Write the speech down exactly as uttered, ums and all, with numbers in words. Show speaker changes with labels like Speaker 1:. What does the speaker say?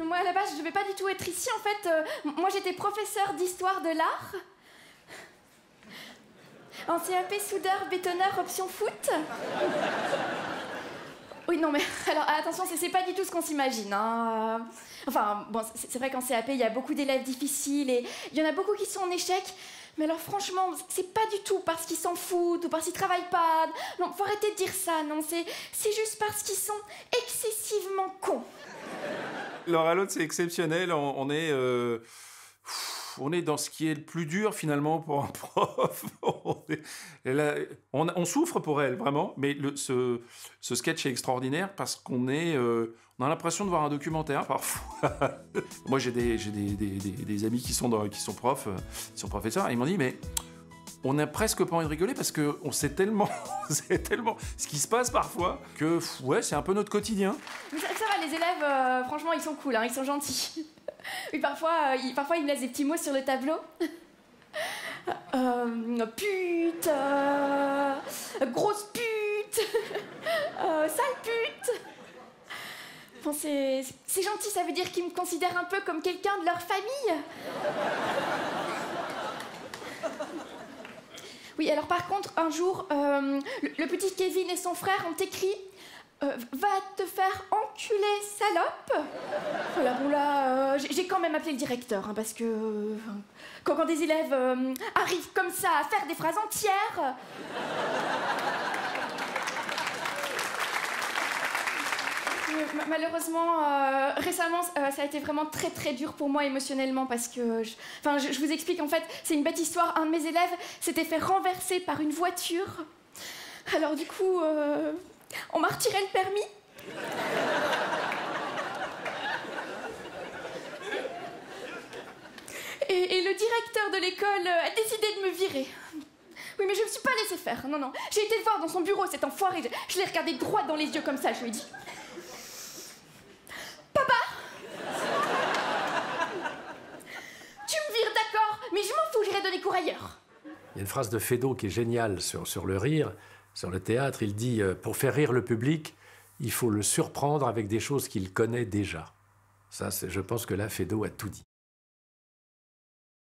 Speaker 1: Moi, à la base, je devais pas du tout être ici. En fait, euh, moi, j'étais professeure d'histoire de l'art. En C A P soudeur, bétonneur, option foot. Oui, non, mais alors attention, c'est pas du tout ce qu'on s'imagine. Hein. Enfin, bon, c'est vrai qu'en C A P, il y a beaucoup d'élèves difficiles et il y en a beaucoup qui sont en échec. Mais alors, franchement, c'est pas du tout parce qu'ils s'en foutent ou parce qu'ils travaillent pas. Non, faut arrêter de dire ça, non, c'est juste parce qu'ils sont excessivement cons.
Speaker 2: L'un à l'autre, c'est exceptionnel. On, on est... Euh... On est dans ce qui est le plus dur, finalement, pour un prof. on, est, a, on, on souffre pour elle, vraiment. Mais le, ce, ce sketch est extraordinaire parce qu'on est... Euh, on a l'impression de voir un documentaire, parfois. Moi, j'ai des, des, des, des, des amis qui sont, dans, qui sont profs, qui sont professeurs, et ils m'ont dit, mais on n'a presque pas envie de rigoler parce qu'on sait tellement, sait tellement ce qui se passe parfois que, ouais, c'est un peu notre quotidien.
Speaker 1: Mais ça, ça va, les élèves, euh, franchement, ils sont cool, hein, ils sont gentils. Oui, parfois, euh, ils, parfois, ils me laissent des petits mots sur le tableau. Euh, pute, euh, grosse pute, euh, sale pute. Bon, c'est gentil, ça veut dire qu'ils me considèrent un peu comme quelqu'un de leur famille. Oui, alors par contre, un jour, euh, le, le petit Kevin et son frère ont écrit euh, « Va te faire enculer, salope !» Voilà, bon là, euh, j'ai quand même appelé le directeur, hein, parce que euh, quand, quand des élèves euh, arrivent comme ça à faire des phrases entières... Malheureusement, euh, récemment, euh, ça a été vraiment très très dur pour moi émotionnellement parce que, je, enfin, je, je vous explique en fait, c'est une bête histoire. Un de mes élèves s'était fait renverser par une voiture. Alors du coup, euh, on m'a retiré le permis. Et, et le directeur de l'école a décidé de me virer. Oui, mais je me suis pas laissé faire. Non, non. J'ai été le voir dans son bureau, cet enfoiré. Je, je l'ai regardé droit dans les yeux comme ça. Je lui ai dit. Papa, tu me vires, d'accord, mais je m'en fous, j'irai donner cours ailleurs.
Speaker 3: Il y a une phrase de Feydeau qui est géniale sur, sur le rire, sur le théâtre. Il dit euh, « Pour faire rire le public, il faut le surprendre avec des choses qu'il connaît déjà ». Ça, je pense que là, Feydeau a tout dit.